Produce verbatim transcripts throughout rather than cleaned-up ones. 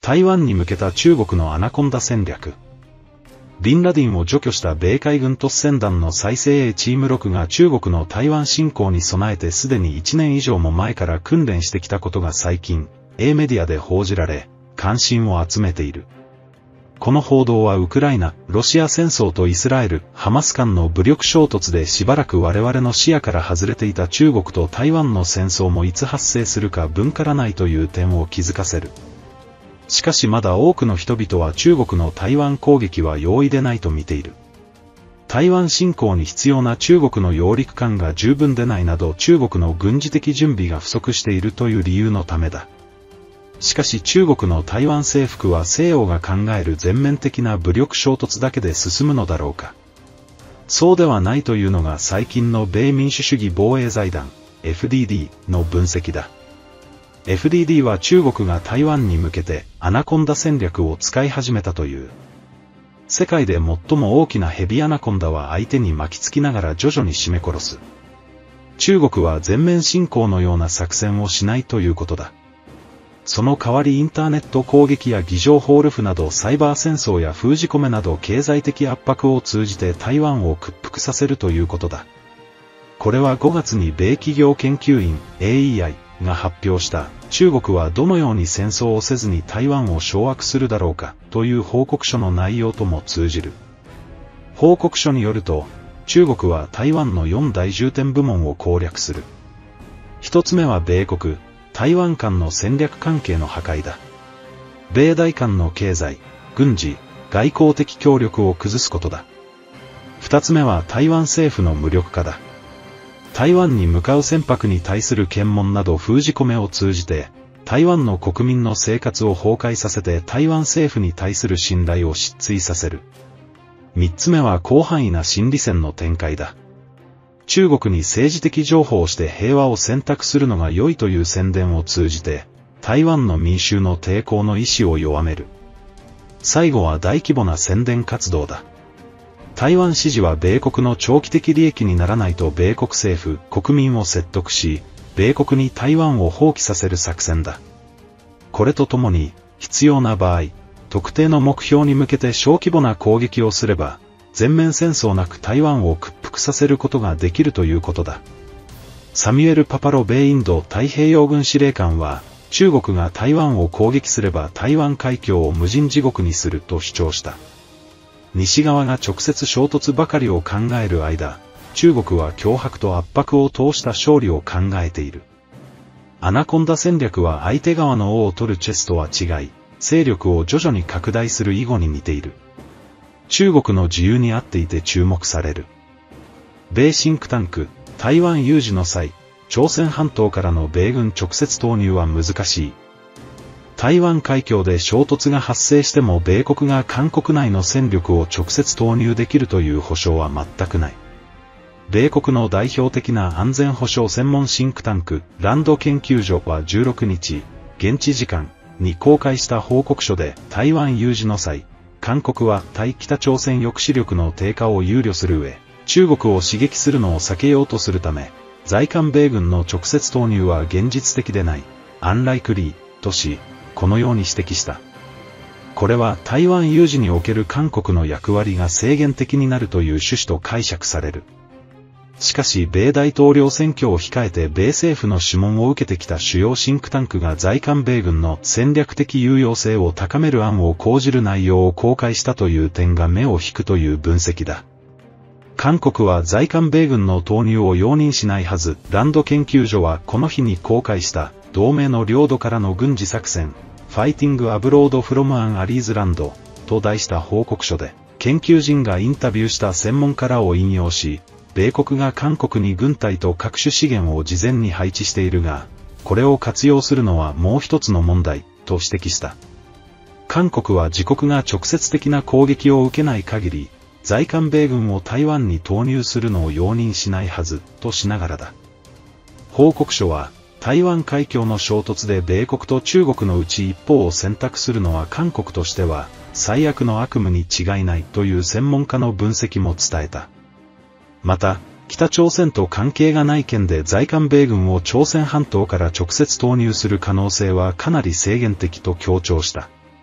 台湾に向けた中国のアナコンダ戦略。ビンラディンを除去した米海軍突戦団の再生 A チームろくが中国の台湾侵攻に備えてすでにいちねん以上も前から訓練してきたことが最近、A メディアで報じられ、関心を集めている。この報道はウクライナ、ロシア戦争とイスラエル、ハマス間の武力衝突でしばらく我々の視野から外れていた中国と台湾の戦争もいつ発生するか分からないという点を気づかせる。しかしまだ多くの人々は中国の台湾攻撃は容易でないと見ている。台湾侵攻に必要な中国の揚陸艦が十分でないなど中国の軍事的準備が不足しているという理由のためだ。しかし中国の台湾征服は西洋が考える全面的な武力衝突だけで進むのだろうか。そうではないというのが最近の米民主主義防衛財団 エフディーディー の分析だ。エフディーディー は中国が台湾に向けてアナコンダ戦略を使い始めたという。世界で最も大きなヘビアナコンダは相手に巻きつきながら徐々に絞め殺す。中国は全面侵攻のような作戦をしないということだ。その代わりインターネット攻撃や偽情報ルフなどサイバー戦争や封じ込めなど経済的圧迫を通じて台湾を屈服させるということだ。これはごがつに米企業研究院 エーイーアイ が発表した中国はどのように戦争をせずに台湾を掌握するだろうかという報告書の内容とも通じる。報告書によると、中国は台湾のよん大重点部門を攻略する。一つ目は米国、台湾間の戦略関係の破壊だ。米台間の経済、軍事、外交的協力を崩すことだ。二つ目は台湾政府の無力化だ。台湾に向かう船舶に対する検問など封じ込めを通じて、台湾の国民の生活を崩壊させて台湾政府に対する信頼を失墜させる。三つ目は広範囲な心理戦の展開だ。中国に政治的譲歩をして平和を選択するのが良いという宣伝を通じて、台湾の民衆の抵抗の意志を弱める。最後は大規模な宣伝活動だ。台湾支持は米国の長期的利益にならないと米国政府、国民を説得し、米国に台湾を放棄させる作戦だ。これとともに、必要な場合、特定の目標に向けて小規模な攻撃をすれば、全面戦争なく台湾を屈服させることができるということだ。サミュエル・パパロ米インド太平洋軍司令官は、中国が台湾を攻撃すれば台湾海峡を無人地獄にすると主張した。西側が直接衝突ばかりを考える間、中国は脅迫と圧迫を通した勝利を考えている。アナコンダ戦略は相手側の王を取るチェスとは違い、勢力を徐々に拡大する囲碁に似ている。中国の自由に合っていて注目される。米シンクタンク、台湾有事の際、朝鮮半島からの米軍直接投入は難しい。台湾海峡で衝突が発生しても米国が韓国内の戦力を直接投入できるという保証は全くない。米国の代表的な安全保障専門シンクタンク、ランド研究所はじゅうろくにち、現地時間に公開した報告書で台湾有事の際、韓国は対北朝鮮抑止力の低下を憂慮する上、中国を刺激するのを避けようとするため、在韓米軍の直接投入は現実的でない、アンライクリーとし、このように指摘した。これは台湾有事における韓国の役割が制限的になるという趣旨と解釈される。しかし米大統領選挙を控えて米政府の諮問を受けてきた主要シンクタンクが在韓米軍の戦略的有用性を高める案を講じる内容を公開したという点が目を引くという分析だ。韓国は在韓米軍の投入を容認しないはず。ランド研究所はこの日に公開した同盟の領土からの軍事作戦、ファイティング・アブロード・フロム・アン・アリーズ・ランドと題した報告書で、研究人がインタビューした専門家らを引用し、米国が韓国に軍隊と各種資源を事前に配置しているが、これを活用するのはもう一つの問題、と指摘した。韓国は自国が直接的な攻撃を受けない限り、在韓米軍を台湾に投入するのを容認しないはず、としながらだ。報告書は、台湾海峡の衝突で米国と中国のうち一方を選択するのは韓国としては最悪の悪夢に違いないという専門家の分析も伝えた。また、北朝鮮と関係がない県で在韓米軍を朝鮮半島から直接投入する可能性はかなり制限的と強調した。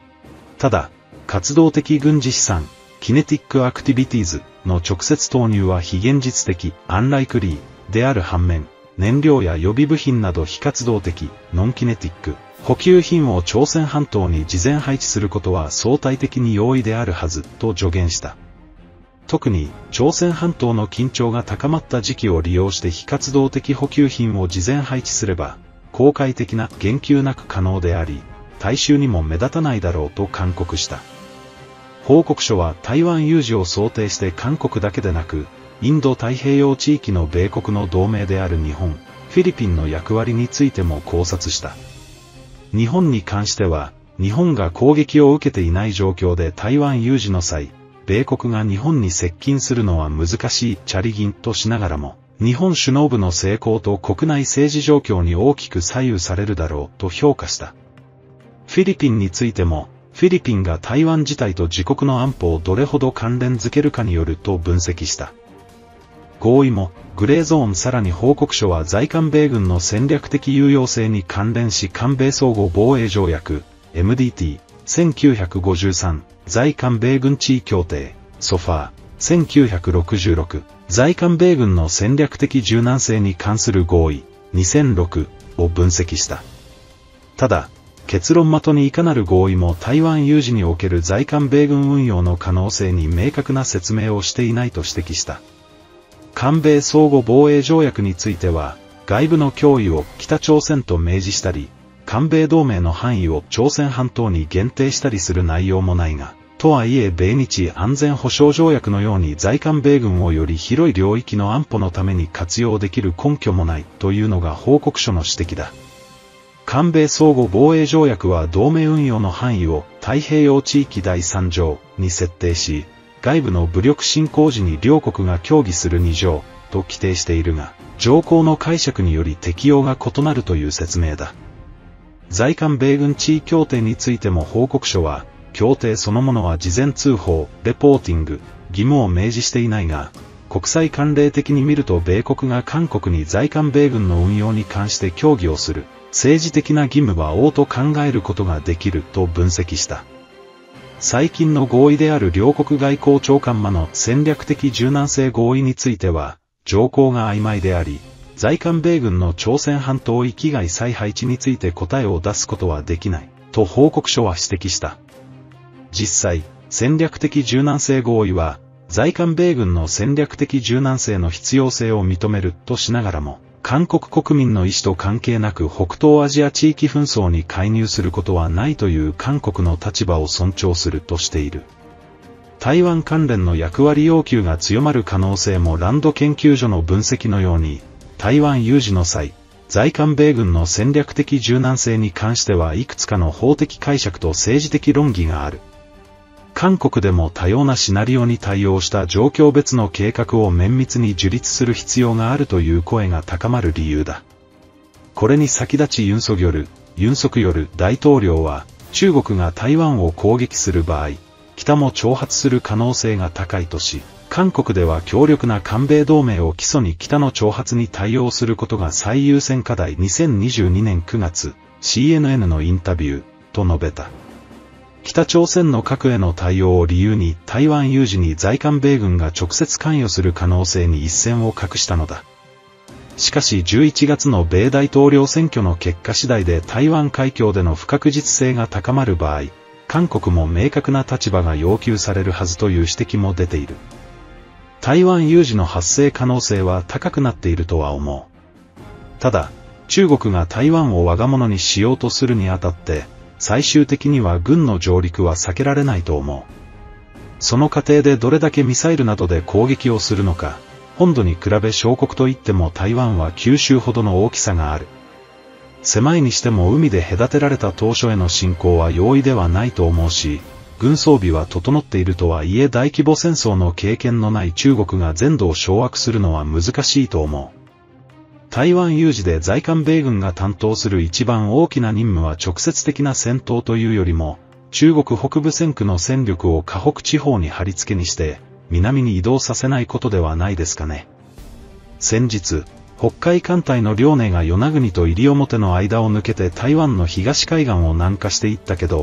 ただ、活動的軍事資産、キネティックアクティビティーズの直接投入は非現実的、アンライクリーである反面、燃料や予備部品など非活動的、ノンキネティック、補給品を朝鮮半島に事前配置することは相対的に容易であるはずと助言した。特に、朝鮮半島の緊張が高まった時期を利用して非活動的補給品を事前配置すれば、公開的な言及なく可能であり、大衆にも目立たないだろうと勧告した。報告書は台湾有事を想定して韓国だけでなく、インド太平洋地域の米国の同盟である日本、フィリピンの役割についても考察した。日本に関しては、日本が攻撃を受けていない状況で台湾有事の際、米国が日本に接近するのは難しいチャリギンとしながらも、日本首脳部の成功と国内政治状況に大きく左右されるだろうと評価した。フィリピンについても、フィリピンが台湾自体と自国の安保をどれほど関連づけるかによると分析した。合意も、グレーゾーンさらに報告書は在韓米軍の戦略的有用性に関連し韓米相互防衛条約、エムディーティー、せんきゅうひゃくごじゅうさん、在韓米軍地位協定、ソファー、せんきゅうひゃくろくじゅうろく、在韓米軍の戦略的柔軟性に関する合意、にせんろくを分析した。ただ、結論的にいかなる合意も台湾有事における在韓米軍運用の可能性に明確な説明をしていないと指摘した。韓米相互防衛条約については、外部の脅威を北朝鮮と明示したり、韓米同盟の範囲を朝鮮半島に限定したりする内容もないが、とはいえ米日安全保障条約のように在韓米軍をより広い領域の安保のために活用できる根拠もないというのが報告書の指摘だ。韓米相互防衛条約は同盟運用の範囲を太平洋地域だいさん条に設定し、外部の武力侵攻時に両国が協議するに条と規定しているが、条項の解釈により適用が異なるという説明だ。在韓米軍地位協定についても報告書は、協定そのものは事前通報、レポーティング、義務を明示していないが、国際慣例的に見ると米国が韓国に在韓米軍の運用に関して協議をする、政治的な義務は応と考えることができると分析した。最近の合意である両国外交長官間の戦略的柔軟性合意については、条項が曖昧であり、在韓米軍の朝鮮半島域外再配置について答えを出すことはできない、と報告書は指摘した。実際、戦略的柔軟性合意は、在韓米軍の戦略的柔軟性の必要性を認めるとしながらも、韓国国民の意思と関係なく北東アジア地域紛争に介入することはないという韓国の立場を尊重するとしている。台湾関連の役割要求が強まる可能性もランド研究所の分析のように、台湾有事の際、在韓米軍の戦略的柔軟性に関してはいくつかの法的解釈と政治的論議がある。韓国でも多様なシナリオに対応した状況別の計画を綿密に樹立する必要があるという声が高まる理由だ。これに先立ちユンソギョル、ユンソクヨル大統領は、中国が台湾を攻撃する場合、北も挑発する可能性が高いとし、韓国では強力な韓米同盟を基礎に北の挑発に対応することが最優先課題にせんにじゅうにねんくがつ、シーエヌエヌ のインタビュー、と述べた。北朝鮮の核への対応を理由に台湾有事に在韓米軍が直接関与する可能性に一線を画したのだ。しかしじゅういちがつの米大統領選挙の結果次第で台湾海峡での不確実性が高まる場合、韓国も明確な立場が要求されるはずという指摘も出ている。台湾有事の発生可能性は高くなっているとは思う。ただ、中国が台湾を我が物にしようとするにあたって、最終的には軍の上陸は避けられないと思う。その過程でどれだけミサイルなどで攻撃をするのか、本土に比べ小国といっても台湾は九州ほどの大きさがある。狭いにしても海で隔てられた島嶼への侵攻は容易ではないと思うし、軍装備は整っているとはいえ大規模戦争の経験のない中国が全土を掌握するのは難しいと思う。台湾有事で在韓米軍が担当する一番大きな任務は直接的な戦闘というよりも、中国北部戦区の戦力を華北地方に貼り付けにして、南に移動させないことではないですかね。先日、北海艦隊の遼寧が与那国と西表の間を抜けて台湾の東海岸を南下していったけど、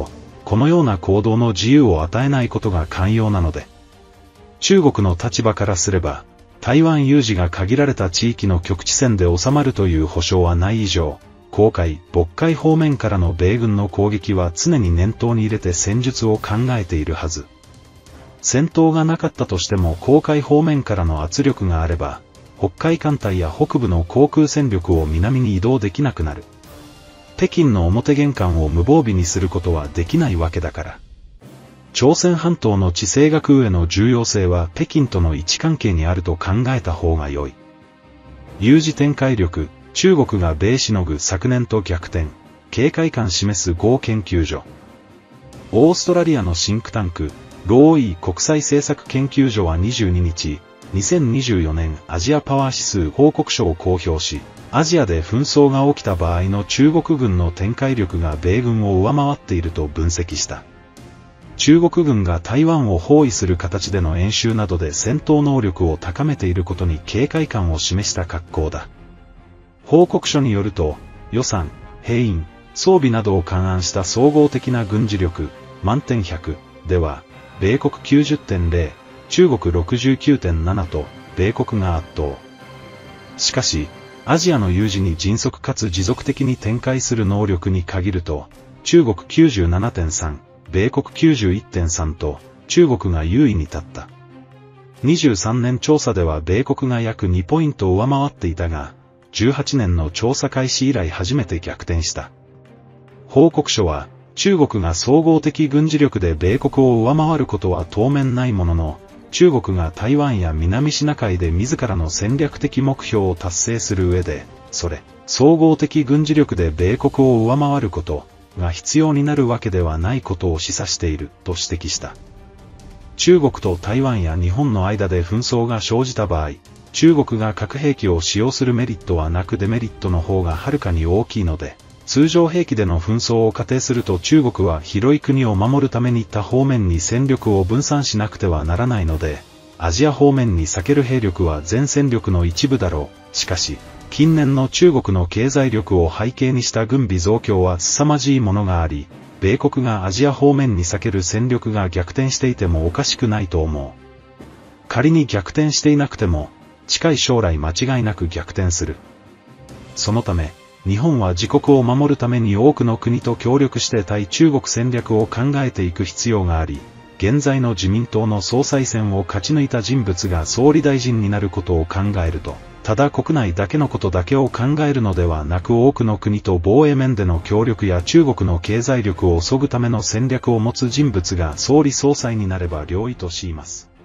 このような行動の自由を与えないことが肝要なので、中国の立場からすれば、台湾有事が限られた地域の局地戦で収まるという保証はない以上、黄海、渤海方面からの米軍の攻撃は常に念頭に入れて戦術を考えているはず。戦闘がなかったとしても黄海方面からの圧力があれば、北海艦隊や北部の航空戦力を南に移動できなくなる。北京の表玄関を無防備にすることはできないわけだから。朝鮮半島の地政学への重要性は北京との位置関係にあると考えた方が良い。有事展開力、中国が米しのぐ昨年と逆転、警戒感示す豪研究所。オーストラリアのシンクタンク、ローイー国際政策研究所はにじゅうににち、にせんにじゅうよねんアジアパワー指数報告書を公表し、アジアで紛争が起きた場合の中国軍の展開力が米軍を上回っていると分析した。中国軍が台湾を包囲する形での演習などで戦闘能力を高めていることに警戒感を示した格好だ。報告書によると、予算、兵員、装備などを勘案した総合的な軍事力、満点ひゃくでは、米国 きゅうじゅってんゼロ、中国 ろくじゅうきゅうてんなな と、米国が圧倒。しかし、アジアの有事に迅速かつ持続的に展開する能力に限ると、中国 きゅうじゅうななてんさん、米国 きゅうじゅういってんさん と、中国が優位に立った。にじゅうさんねん調査では米国が約にポイント上回っていたが、じゅうはちねんの調査開始以来初めて逆転した。報告書は、中国が総合的軍事力で米国を上回ることは当面ないものの、中国が台湾や南シナ海で自らの戦略的目標を達成する上で、それ、総合的軍事力で米国を上回ることが必要になるわけではないことを示唆していると指摘した。中国と台湾や日本の間で紛争が生じた場合、中国が核兵器を使用するメリットはなくデメリットの方がはるかに大きいので、通常兵器での紛争を仮定すると中国は広い国を守るために他方面に戦力を分散しなくてはならないので、アジア方面に避ける兵力は全戦力の一部だろう。しかし、近年の中国の経済力を背景にした軍備増強は凄まじいものがあり、米国がアジア方面に避ける戦力が逆転していてもおかしくないと思う。仮に逆転していなくても、近い将来間違いなく逆転する。そのため、日本は自国を守るために多くの国と協力して対中国戦略を考えていく必要があり、現在の自民党の総裁選を勝ち抜いた人物が総理大臣になることを考えると、ただ国内だけのことだけを考えるのではなく多くの国と防衛面での協力や中国の経済力を削ぐための戦略を持つ人物が総理総裁になれば良いとします。